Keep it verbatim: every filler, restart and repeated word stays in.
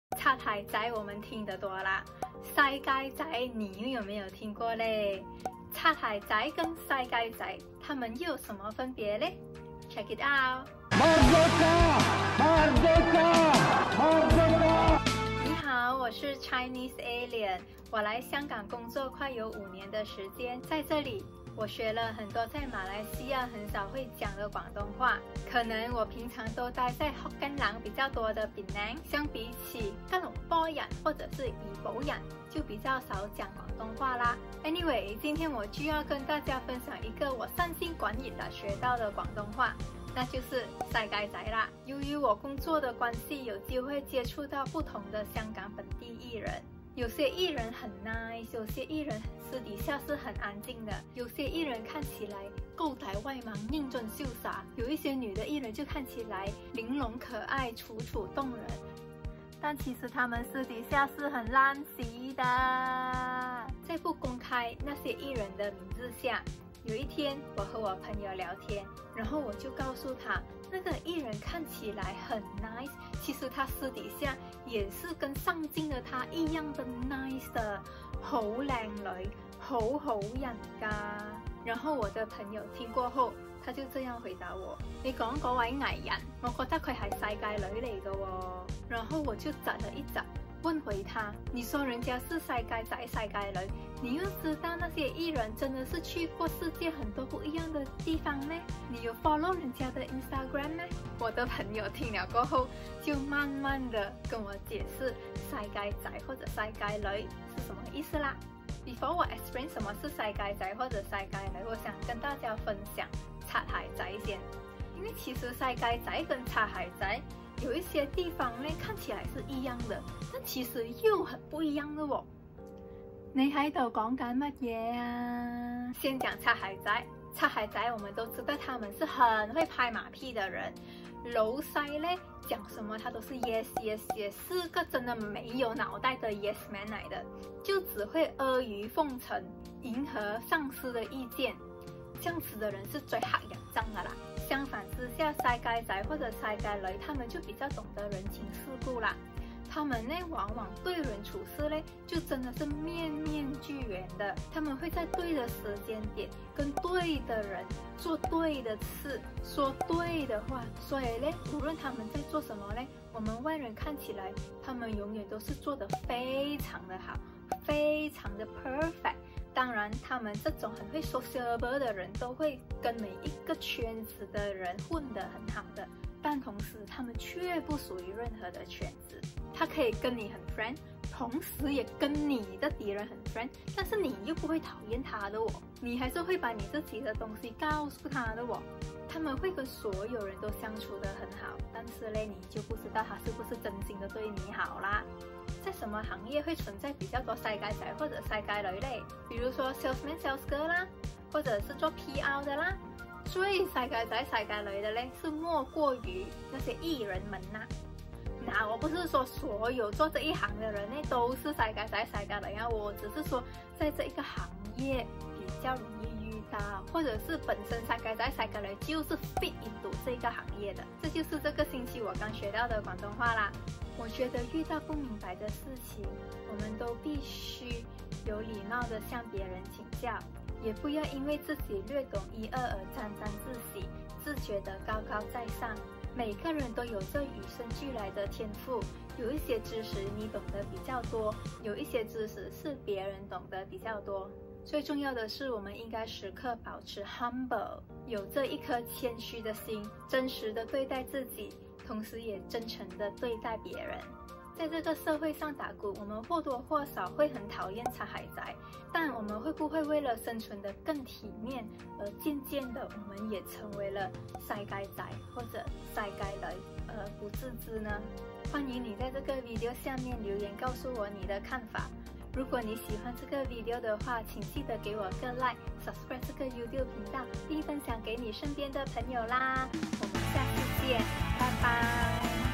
擦鞋仔我们听得多啦，晒街仔你有没有听过嘞？擦鞋仔跟晒街仔，它们又有什么分别嘞 ？Check it out。你好，我是 Chinese Alien， 我来香港工作快有五年的时间，在这里我学了很多在马来西亚很少会讲的广东话，可能我平常都待在福建人比较多的槟榔，相比起吉隆坡人或者是怡保人，就比较少讲广东话啦。Anyway， 今天我就要跟大家分享一个我三星管理了学到的广东话，那就是晒街仔啦。由于我工作的关系，有机会接触到不同的香港本地艺人。有些艺人很 nice， 有些艺人私底下是很安静的，有些艺人看起来高大威猛、英俊潇洒，有一些女的艺人就看起来玲珑可爱、楚楚动人，但其实他们私底下是很烂习的。在不公开那些艺人的名字下，有一天我和我朋友聊天，然后我就告诉他，那个艺人看起来很 nice， 其实他私底下也是跟上镜的他一样的 nice 的，好靚女，好好人噶。然後我的朋友聽過後，他就這樣回答我：你講嗰位藝人，我覺得佢係世界女嚟嘅喎。然後我就窒了一窒，問回他：你說人家是世界仔、世界女，你又知道那些藝人真的是去過世界很多不一樣的地方咩？你有 follow 人家的 Instagram 咩？我的朋友聽了過後，就慢慢的跟我解釋世界仔或者世界女是什麼意思啦。Before 我 explain 什麼是世界仔或者世界女，我想跟大家分享擦鞋仔先，因為其實世界仔跟擦鞋仔有一些地方呢看起來是一樣的，但其實又很不一樣的喎。你喺度講緊乜嘢啊？先講擦鞋仔，擦鞋仔我們都知道他們是很會拍馬屁的人，老細呢講什麼他都是 yes yes yes， 是個真的沒有腦袋的 yes man 來的，就只會阿諛奉承，迎合上司的意見，這樣子的人是最黑人憎的啦。相反之下，世界仔或者世界女，他們就比較懂得人情世故啦。他們呢，往往對人處事呢，就真的是面面俱圓的。他們會在對的時間點，跟對的人做對的事，說對的話。所以呢，無論他們在做什麼呢，我們外人看起來，他們永遠都是做得非常的好，非常的 perfect。當然，他們這種很會 sociable 的人，都會跟每一個圈子的人混得很好的。但同時，他們卻不屬於任何的圈子。他可以跟你很 friend， 同時也跟你的敵人很 friend， 但是你又不會討厭他的哦，你還是會把你自己的東西告訴他的哦。他們會跟所有人都相處得很好，但是呢，你就不知道他是不是真心的對你好啦。在什麼行業會存在比較多世界仔或者世界女嘞？比如說 salesman、sales girl 啦，或者是做 P R 的啦。最世界仔、世界女的嘞，是莫過於那些藝人們啦。那我不是說所有做這一行的人呢都是世界仔、世界女啊，我只是說在這一個行業比較容易遇到，或者是本身世界仔、世界女就是 fit into 這個行業的。這就是這個星期我剛學到的廣東話啦。我覺得遇到不明白的事情，我們都必須有禮貌的向別人請教，也不要因為自己略懂一二而沾沾自喜，自覺得高高在上。每個人都有着與生俱來的天賦，有一些知識你懂得比較多，有一些知識是別人懂得比較多。最重要的是，我們應該時刻保持 humble， 有這一顆謙虛的心，真實的對待自己，同時也真誠的對待別人。在這個社會上打滾，我們或多或少會很討厭擦鞋仔，但我們會不會為了生存得更體面，而漸漸的我們也成為了世界仔或者世界女，而不自知呢？歡迎你在這個 video 下面留言告訴我你的看法。如果你喜歡這個 video 的話，請記得給我個 like，subscribe 這個 YouTube 頻道，並分享給你身邊的朋友啦。我們下次見，拜拜。